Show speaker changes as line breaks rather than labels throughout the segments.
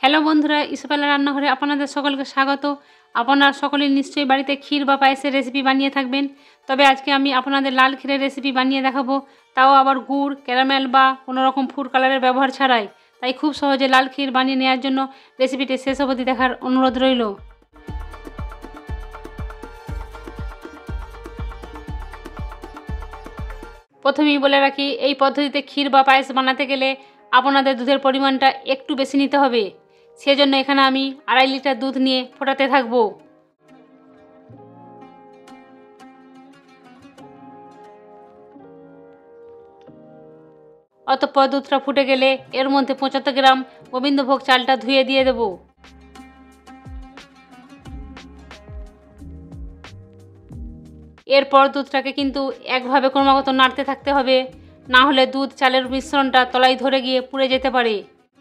Hello বন্ধুরা, ইসপালা রান্নাঘরে আপনাদের সকলকে স্বাগত। আপনারা সকলে নিশ্চয়ই বাড়িতে ক্ষীর বা পায়েসের রেসিপি বানিয়ে থাকবেন। তবে আজকে আমি আপনাদের লাল ক্ষীরের রেসিপি বানিয়ে দেখাবো, তাও আবার গুড়, ক্যারামেল বা কোনো রকম ফুড কালারের ব্যবহার ছাড়াই। তাই খুব সহজে লাল ক্ষীর বানিয়ে নেওয়ার জন্য রেসিপিটি শেষ অবধি দেখার অনুরোধ রইল। প্রথমেই বলে রাখি, এই পদ্ধতিতে ক্ষীর বা পায়েস বানাতে গেলে আপনাদের দুধের পরিমাণটা একটু বেশি নিতে হবে। সেজন্য এখানে আমি 2.5 লিটার দুধ নিয়ে ফোটাতে থাকবো। অতঃপর দুধটা ফুটে গেলে এর মধ্যে 75 গ্রাম গোবিন্দভোগ চালটা ধুয়ে দিয়ে দেব। এরপর দুধটাকে কিন্তু একভাবে ক্রমাগত নাড়তে থাকতে হবে, না হলে দুধ চালের মিশ্রণটা তলায় ধরে গিয়ে পুড়ে যেতে পারে।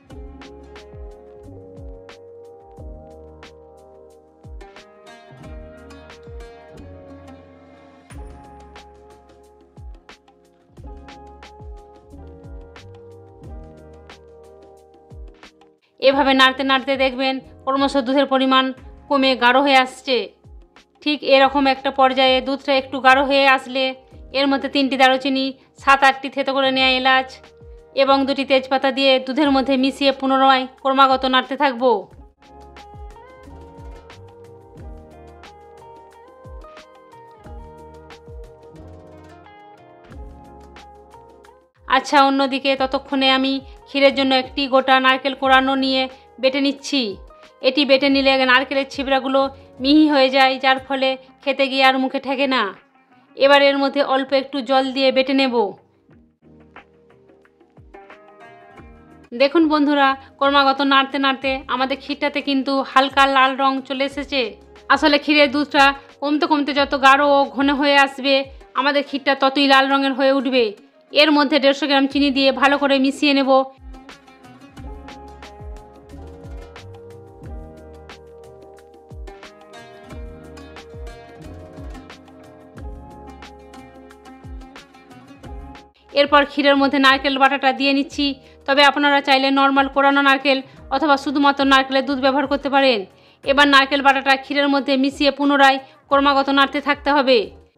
এভাবে নাড়তে নাড়তে দেখবেন ক্রমশ দুধের পরিমাণ কমে গাঢ় হয়ে আসছে। ঠিক এরকম একটা পর্যায়ে দুধটা একটু গাঢ় হয়ে আসলে এর মধ্যে 3টি দারুচিনি, 7-8টি থেতো করে নেওয়া এলাচ এবং 2টি তেজপাতা দিয়ে দুধের মধ্যে মিশিয়ে পুনরায় ক্রমাগত নাড়তে থাকবো। আচ্ছা, অন্যদিকে ততক্ষণে আমি ক্ষীরের জন্য একটি গোটা নারকেল কোড়ানো নিয়ে বেটে নিচ্ছি। এটি বেটে নিলে নারকেলের ছিবড়াগুলো মিহি হয়ে যায়, যার ফলে খেতে গিয়ে আর মুখে ঠেকে না। এবার এর মধ্যে অল্প একটু জল দিয়ে বেটে নেব। দেখুন বন্ধুরা, ক্রমাগত নাড়তে নাড়তে আমাদের ক্ষীরটাতে কিন্তু হালকা লাল রং চলে এসেছে। আসলে ক্ষীরের দুধটা কমতে কমতে যত গাঢ় ও ঘন হয়ে আসবে, আমাদের ক্ষীরটা ততই লাল রঙের হয়ে উঠবে। এর মধ্যে 150 গ্রাম চিনি দিয়ে ভালো করে মিশিয়ে নেব। এরপর ক্ষীরের মধ্যে নারকেল বাটাটা দিয়ে নিচ্ছি। তবে আপনারা চাইলে নর্মাল কোড়ানো নারকেল অথবা শুধুমাত্র নারকেলের দুধ ব্যবহার করতে পারেন। এবার নারকেল বাটাটা ক্ষীরের মধ্যে মিশিয়ে পুনরায় ক্রমাগত নাড়তে থাকতে হবে।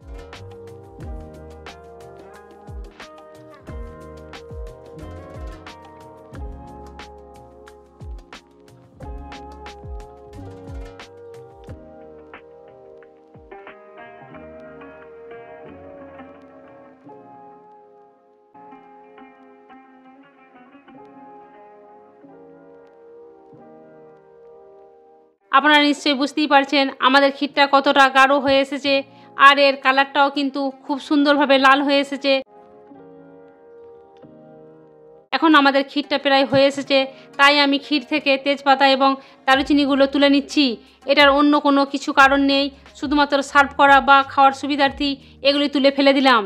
আপনারা নিশ্চয়ই বুঝতেই পারছেন আমাদের ক্ষীরটা কতটা গাঢ় হয়ে এসেছে, আর এর কালারটাও কিন্তু খুব সুন্দরভাবে লাল হয়ে এসেছে। এখন আমাদের ক্ষীরটা প্রায় হয়ে এসেছে, তাই আমি ক্ষীর থেকে তেজপাতা এবং দারুচিনিগুলো তুলে নিচ্ছি। এটার অন্য কোনো কিছু কারণ নেই, শুধুমাত্র সার্ভ করা বা খাওয়ার সুবিধার্থে এগুলি তুলে ফেলে দিলাম।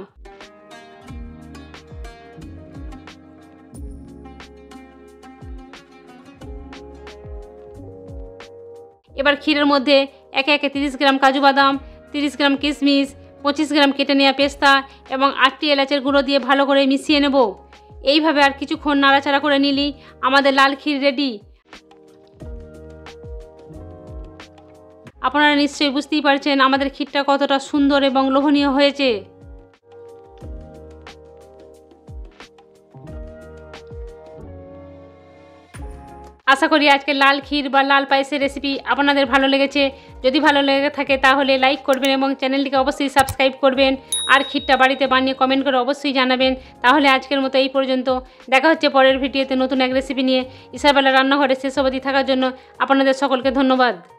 এবার ক্ষীরের মধ্যে একে একে 30 গ্রাম কাজু বাদাম, 30 গ্রাম কিশমিশ, 25 গ্রাম কেটে নেওয়া পেস্তা এবং 8টি এলাচের গুঁড়ো দিয়ে ভালো করে মিশিয়ে নেব। এইভাবে আর কিছুক্ষণ নাড়াচাড়া করে নিলেই আমাদের লাল ক্ষীর রেডি। আপনারা নিশ্চয়ই বুঝতেই পারছেন আমাদের ক্ষীরটা কতটা সুন্দর এবং লোভনীয় হয়েছে। আশা করি আজকের লাল ক্ষীর বা লাল পায়েসের রেসিপি আপনাদের ভালো লেগেছে। যদি ভালো লেগে থাকে তাহলে লাইক করবেন এবং চ্যানেলটিকে অবশ্যই সাবস্ক্রাইব করবেন। আর ক্ষীরটা বাড়িতে বানিয়ে কমেন্ট করে অবশ্যই জানাবেন। তাহলে আজকের মতো এই পর্যন্ত। দেখা হচ্ছে পরের ভিডিওতে নতুন এক রেসিপি নিয়ে। ইসপালা রান্নাঘরে শেষ অবধি থাকার জন্য আপনাদের সকলকে ধন্যবাদ।